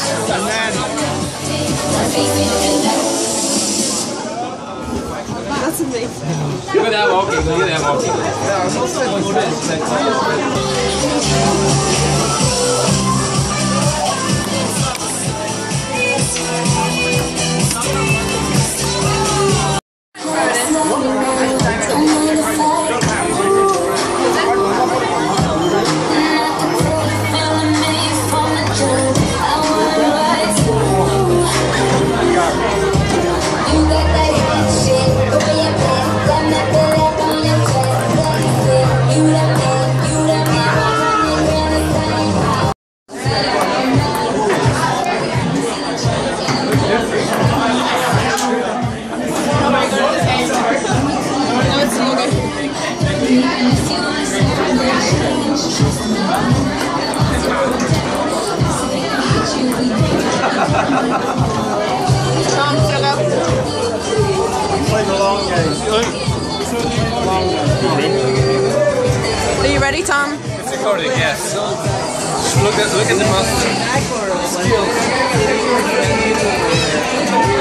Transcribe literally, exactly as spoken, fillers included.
That's amazing. Look at that walking, look at that walking. Are you ready, Tom? It's recording, yes. Look at look at the mustard.